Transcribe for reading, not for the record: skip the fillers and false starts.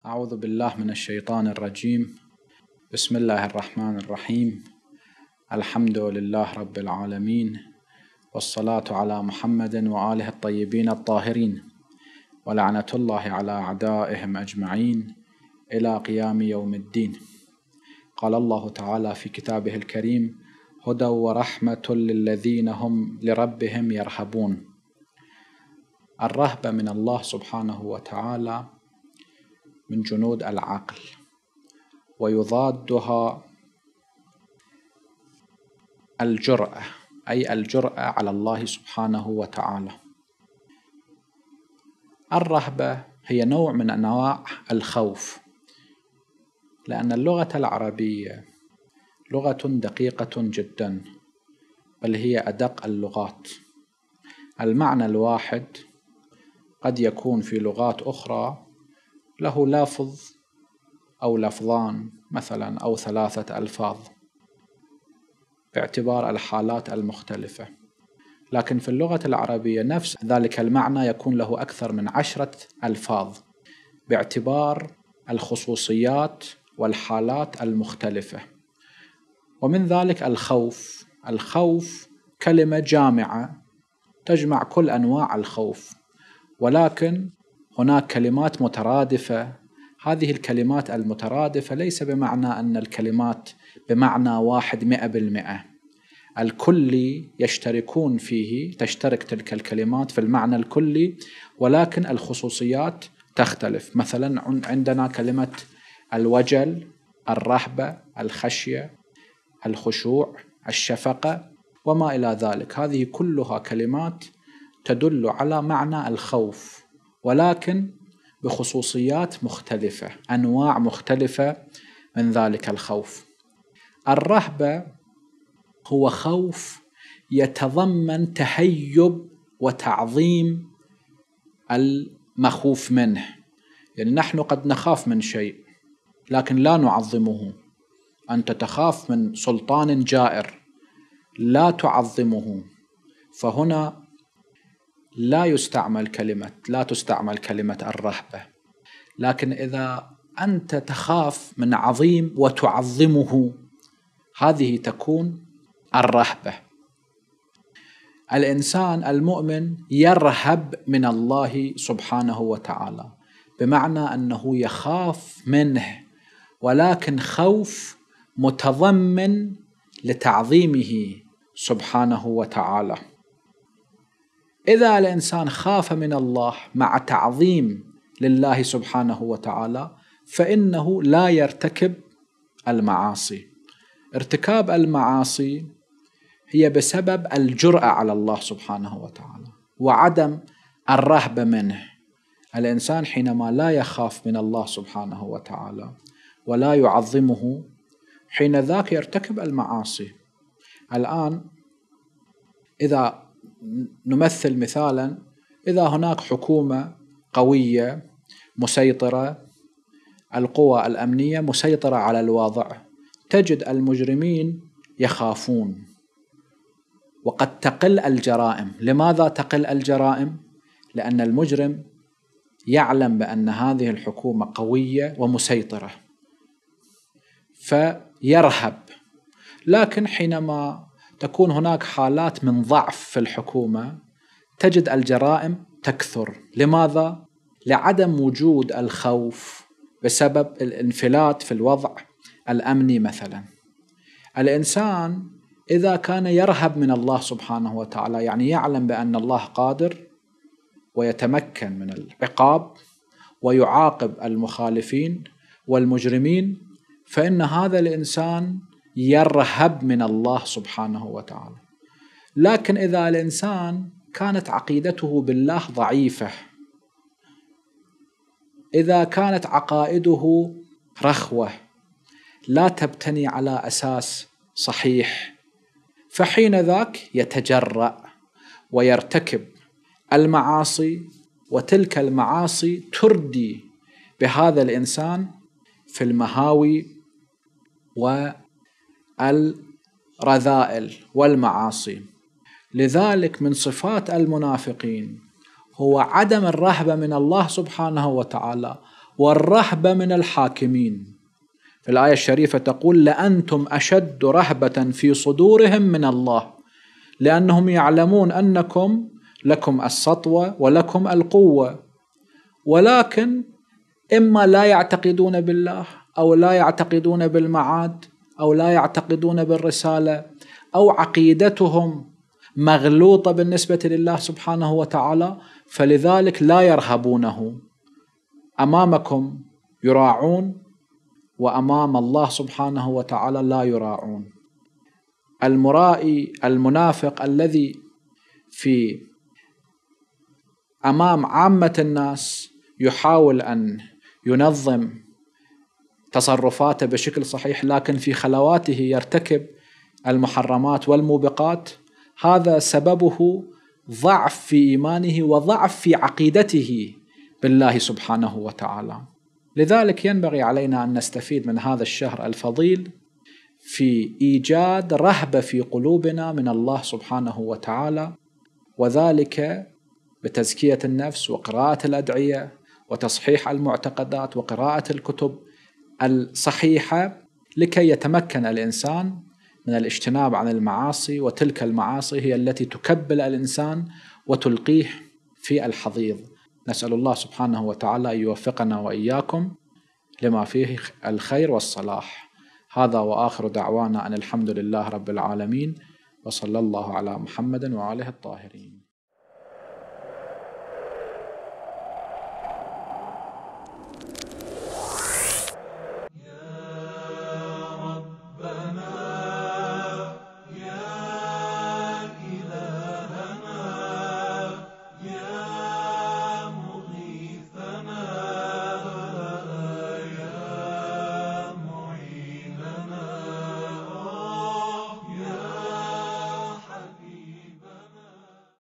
أعوذ بالله من الشيطان الرجيم. بسم الله الرحمن الرحيم. الحمد لله رب العالمين، والصلاة على محمد وآله الطيبين الطاهرين، ولعنة الله على أعدائهم أجمعين إلى قيام يوم الدين. قال الله تعالى في كتابه الكريم: هدى ورحمة للذين هم لربهم يرهبون. الرهبة من الله سبحانه وتعالى من جنود العقل، ويضادها الجرأة، أي الجرأة على الله سبحانه وتعالى. الرهبة هي نوع من أنواع الخوف، لأن اللغة العربية لغة دقيقة جدا، بل هي أدق اللغات. المعنى الواحد قد يكون في لغات أخرى له لفظ أو لفظان مثلا أو 3 ألفاظ باعتبار الحالات المختلفة، لكن في اللغة العربية نفس ذلك المعنى يكون له أكثر من 10 ألفاظ باعتبار الخصوصيات والحالات المختلفة. ومن ذلك الخوف. الخوف كلمة جامعة تجمع كل أنواع الخوف، ولكن هناك كلمات مترادفة. هذه الكلمات المترادفة ليس بمعنى أن الكلمات بمعنى واحد 100%. الكلي يشتركون فيه، تشترك تلك الكلمات في المعنى الكلي، ولكن الخصوصيات تختلف. مثلا عندنا كلمة الوجل، الرهبة، الخشية، الخشوع، الشفقة وما إلى ذلك. هذه كلها كلمات تدل على معنى الخوف، ولكن بخصوصيات مختلفة، أنواع مختلفة من ذلك الخوف. الرهبة هو خوف يتضمن تهيب وتعظيم المخوف منه. يعني نحن قد نخاف من شيء لكن لا نعظمه. أنت تخاف من سلطان جائر لا تعظمه، فهنا لا تستعمل كلمة الرهبة. لكن إذا أنت تخاف من عظيم وتعظمه، هذه تكون الرهبة. الإنسان المؤمن يرهب من الله سبحانه وتعالى، بمعنى أنه يخاف منه، ولكن خوف متضمن لتعظيمه سبحانه وتعالى. إذا الإنسان خاف من الله مع تعظيم لله سبحانه وتعالى، فإنه لا يرتكب المعاصي. ارتكاب المعاصي هي بسبب الجرأة على الله سبحانه وتعالى وعدم الرهبة منه. الإنسان حينما لا يخاف من الله سبحانه وتعالى ولا يعظمه، حين ذاك يرتكب المعاصي. الآن إذا نمثل مثالا، إذا هناك حكومة قوية مسيطرة، القوى الأمنية مسيطرة على الوضع، تجد المجرمين يخافون وقد تقل الجرائم. لماذا تقل الجرائم؟ لأن المجرم يعلم بأن هذه الحكومة قوية ومسيطرة فيرهب. لكن حينما تكون هناك حالات من ضعف في الحكومة، تجد الجرائم تكثر. لماذا؟ لعدم وجود الخوف بسبب الانفلات في الوضع الأمني. مثلا الإنسان إذا كان يرهب من الله سبحانه وتعالى، يعني يعلم بأن الله قادر ويتمكن من العقاب ويعاقب المخالفين والمجرمين، فإن هذا الإنسان يرهب من الله سبحانه وتعالى. لكن إذا الإنسان كانت عقيدته بالله ضعيفة، إذا كانت عقائده رخوة لا تبتني على أساس صحيح، فحين ذاك يتجرأ ويرتكب المعاصي، وتلك المعاصي تردي بهذا الإنسان في المهاوي والرذائل والمعاصي. لذلك من صفات المنافقين هو عدم الرهبة من الله سبحانه وتعالى والرهبة من الحاكمين. في الآية الشريفة تقول: لأنتم أشد رهبة في صدورهم من الله، لأنهم يعلمون أنكم لكم السطوة ولكم القوة، ولكن إما لا يعتقدون بالله، أو لا يعتقدون بالمعاد، أو لا يعتقدون بالرسالة، أو عقيدتهم مغلوطة بالنسبة لله سبحانه وتعالى، فلذلك لا يرهبونه. أمامكم يراعون، وأمام الله سبحانه وتعالى لا يراعون. المرائي المنافق الذي في أمام عامة الناس يحاول أن ينظم تصرفاته بشكل صحيح، لكن في خلواته يرتكب المحرمات والموبقات، هذا سببه ضعف في إيمانه وضعف في عقيدته بالله سبحانه وتعالى. لذلك ينبغي علينا أن نستفيد من هذا الشهر الفضيل في إيجاد رهبة في قلوبنا من الله سبحانه وتعالى، وذلك بتزكية النفس وقراءة الأدعية وتصحيح المعتقدات وقراءة الكتب الصحيحة، لكي يتمكن الإنسان من الاجتناب عن المعاصي، وتلك المعاصي هي التي تكبل الإنسان وتلقيه في الحضيض. نسأل الله سبحانه وتعالى أن يوفقنا وإياكم لما فيه الخير والصلاح. هذا وآخر دعوانا أن الحمد لله رب العالمين، وصلى الله على محمد وآله الطاهرين.